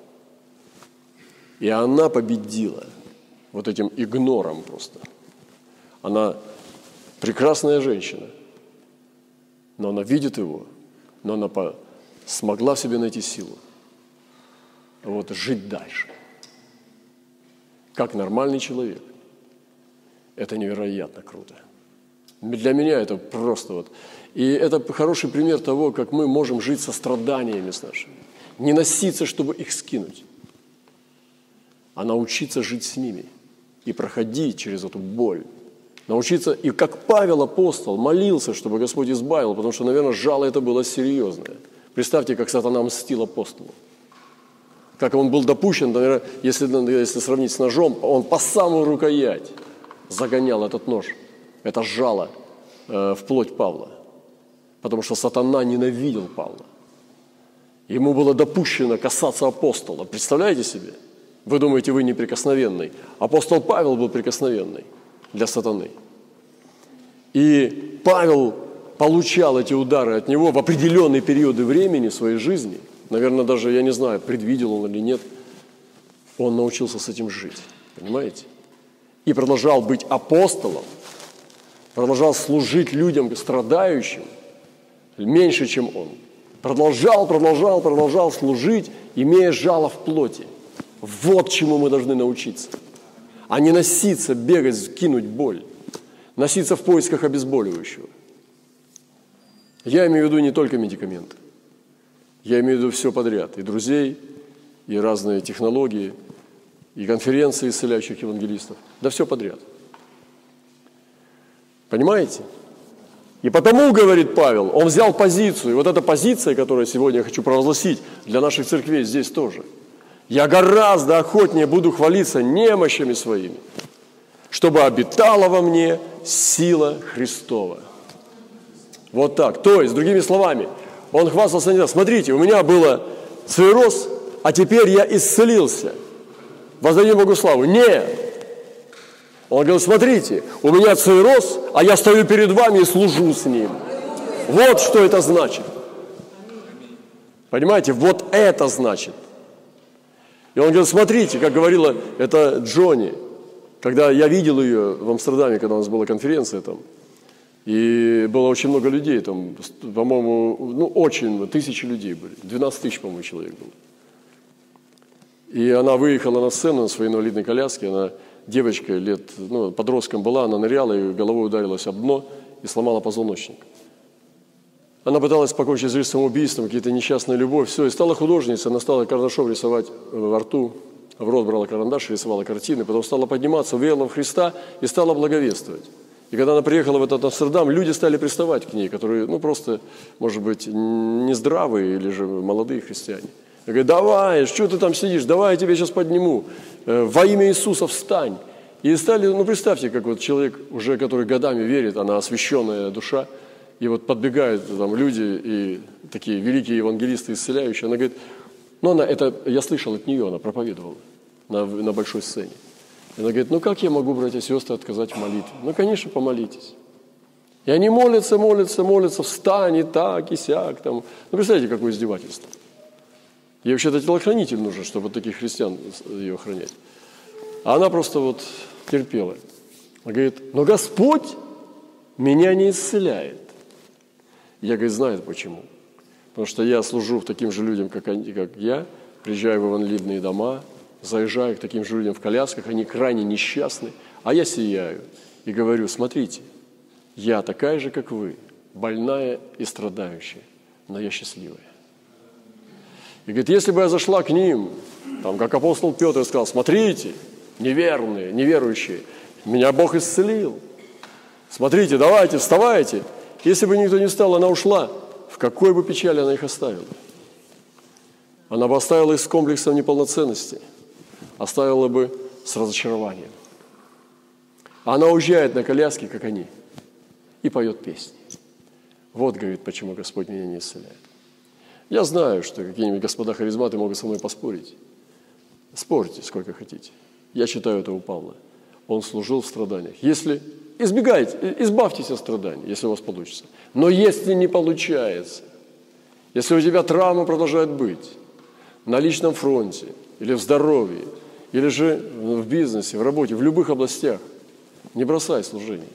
И она победила вот этим игнором просто. Она прекрасная женщина, но она видит его, но она по... смогла в себе найти силу, вот, жить дальше, как нормальный человек. Это невероятно круто. Для меня это просто вот. И это хороший пример того, как мы можем жить со страданиями с нашими. Не носиться, чтобы их скинуть. а научиться жить с ними и проходить через эту боль. Научиться, и как Павел апостол молился, чтобы Господь избавил, потому что, наверное, жало это было серьезное. Представьте, как сатана мстил апостолу. Как он был допущен, наверное, если, если сравнить с ножом, он по самую рукоять загонял этот нож, это жало э, в плоть Павла. Потому что сатана ненавидел Павла. Ему было допущено касаться апостола. Представляете себе? Вы думаете, вы неприкосновенный. Апостол Павел был прикосновенный для сатаны. И Павел получал эти удары от него в определенные периоды времени в своей жизни. Наверное, даже, я не знаю, предвидел он или нет. Он научился с этим жить. Понимаете? И продолжал быть апостолом. Продолжал служить людям страдающим. Меньше, чем он. Продолжал, продолжал, продолжал служить, имея жало в плоти. Вот чему мы должны научиться. А не носиться, бегать, кинуть боль. Носиться в поисках обезболивающего. Я имею в виду не только медикаменты. Я имею в виду все подряд. И друзей, и разные технологии, и конференции исцеляющих евангелистов. Да все подряд. Понимаете? И потому, говорит Павел, он взял позицию. И вот эта позиция, которую сегодня я хочу провозгласить для наших церквей здесь тоже. Я гораздо охотнее буду хвалиться немощами своими, чтобы обитала во мне сила Христова. Вот так. То есть, другими словами, он хвастался не так. Смотрите, у меня было склероз, а теперь я исцелился. Воздадим Богу славу. Нет. Он говорит, смотрите, у меня склероз, а я стою перед вами и служу с ним. Вот что это значит. Понимаете, вот это значит. И он говорит, смотрите, как говорила это Джонни, когда я видел ее в Амстердаме, когда у нас была конференция там, и было очень много людей, там, по-моему, ну, очень, тысячи людей были, двенадцать тысяч, по-моему, человек было. И она выехала на сцену на своей инвалидной коляске, она девочка лет, ну, подростком была, она ныряла и головой ударилась об дно и сломала позвоночник. Она пыталась покончить с жизнью самоубийством, какие-то несчастная любовь, все, и стала художницей, она стала карандашом рисовать во рту, в рот брала карандаш, рисовала картины, потом стала подниматься, верила в Христа и стала благовествовать. И когда она приехала в этот Амстердам, люди стали приставать к ней, которые, ну, просто, может быть, нездравые или же молодые христиане. Я говорю, давай, что ты там сидишь, давай я тебя сейчас подниму, во имя Иисуса встань. И стали, ну, представьте, как вот человек, уже который годами верит, она освященная душа, и вот подбегают там люди и такие великие евангелисты, исцеляющие. Она говорит, ну она, это я слышал от нее, она проповедовала на, на большой сцене. И она говорит, ну как я могу, братья и сестры, отказать в молитве? Ну, конечно, помолитесь. И они молятся, молятся, молятся, встань и так, и сяк. Там. Ну, представляете, какое издевательство. Ей вообще-то телохранитель нужен, чтобы вот таких христиан ее охранять. А она просто вот терпела. Она говорит, но Господь меня не исцеляет. Я, говорит, знаю почему. Потому что я служу таким же людям, как, они, как я, приезжаю в инвалидные дома, заезжаю к таким же людям в колясках, они крайне несчастны, а я сияю и говорю, смотрите, я такая же, как вы, больная и страдающая, но я счастливая. И говорит, если бы я зашла к ним, там, как апостол Петр сказал, смотрите, неверные, неверующие, меня Бог исцелил. Смотрите, давайте, вставайте. Если бы никто не встал, она ушла. В какой бы печали она их оставила? Она бы оставила их с комплексом неполноценности. Оставила бы с разочарованием. А она уезжает на коляске, как они, и поет песни. Вот, говорит, почему Господь меня не исцеляет. Я знаю, что какие-нибудь господа харизматы могут со мной поспорить. Спорьте, сколько хотите. Я читаю это у Павла. Он служил в страданиях. Если избегайте, избавьтесь от страданий, если у вас получится. Но если не получается, если у тебя травма продолжает быть на личном фронте, или в здоровье, или же в бизнесе, в работе, в любых областях, не бросай служение.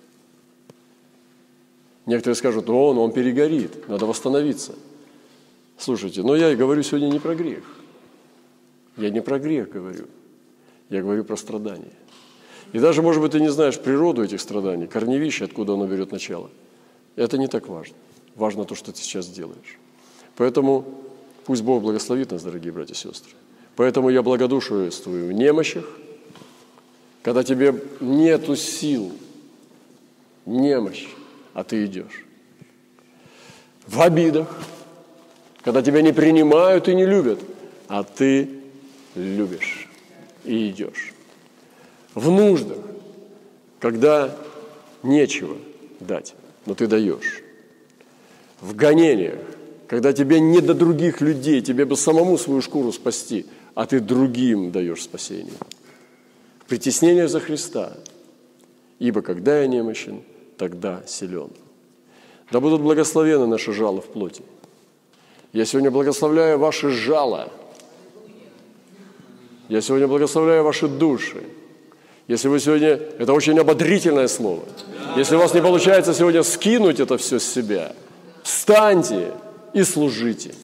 Некоторые скажут, о, он, он перегорит, надо восстановиться. Слушайте, но я говорю сегодня не про грех. Я не про грех говорю. Я говорю про страдания. И даже, может быть, ты не знаешь природу этих страданий, корневище, откуда оно берет начало. Это не так важно. Важно то, что ты сейчас делаешь. Поэтому пусть Бог благословит нас, дорогие братья и сестры. Поэтому я благодушествую в немощах, когда тебе нету сил, немощь, а ты идешь. В обидах, когда тебя не принимают и не любят, а ты любишь и идешь. В нуждах, когда нечего дать, но ты даешь. В гонениях, когда тебе не до других людей, тебе бы самому свою шкуру спасти, а ты другим даешь спасение. В притеснениях за Христа, ибо когда я немощен, тогда силен. Да будут благословены наши жала в плоти. Я сегодня благословляю ваши жала. Я сегодня благословляю ваши души. Если вы сегодня... Это очень ободрительное слово. Если у вас не получается сегодня скинуть это все с себя, встаньте и служите.